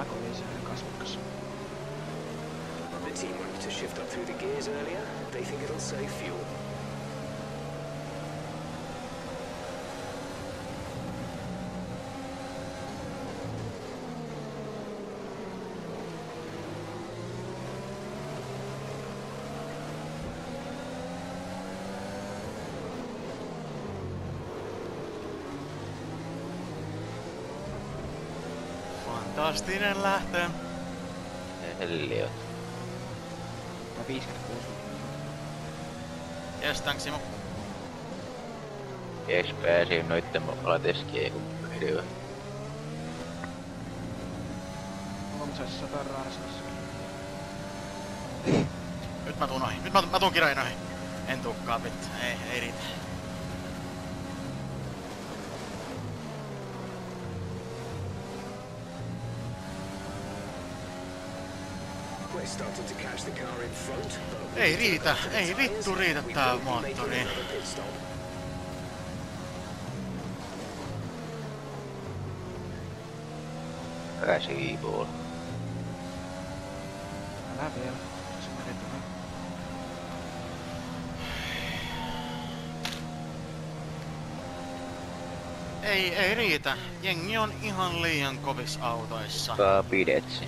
oli se kasvokas. The team wanted to shift up through the gears earlier. They think it'll save fuel. Fantastinen lähtö. Helliot. 56. Jes, thanks Simo. Jes, pääsin noitten palateskiin hirveä. Kolmosessa Ranskassa. Nyt mä tuun ohi. Nyt mä tuun kirjoihin ohi. En tuukkaan vittu. Ei riitä. We're starting to catch the car in front. Ei riitä. Ei vittu riitä tää moottori. Käsiipuun. Älä vielä. Se menee tuohon. Ei riitä. Jengi on ihan liian kovis autoissa. Kaa pidetsi.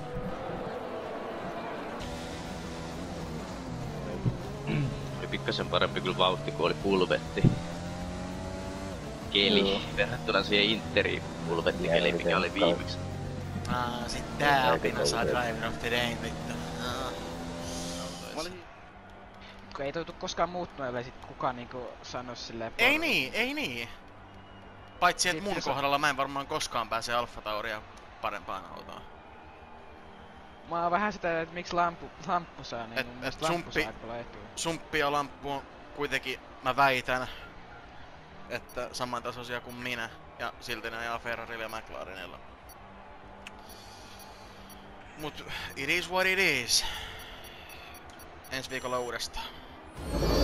Oli pikkasen parempi kyllä vauhti, kun oli pulvetti. Keli verrattuna siihen Interiin pulvettikeli, mikä oli viimeksi. Sit tää opina saa Driver of the Day vittu. Kun ei toitu koskaan muuttunut, ellei sit kukaan niinku sano silleen... Ei niin. Paitsi et mun kohdalla mä en varmaan koskaan pääse Alfa Tauria parempaan autoon. Mä oon vähän sitä, että miksi lamppu saa, niin mun mielestä lamppu saa aika paljon etua. Sumppi ja lamppu on kuitenkin, mä väitän, että samantasoisia kuin minä. Ja silti ne ajaa Ferrarilla ja McLarenilla. Mut it is what it is. Ensi viikolla uudestaan.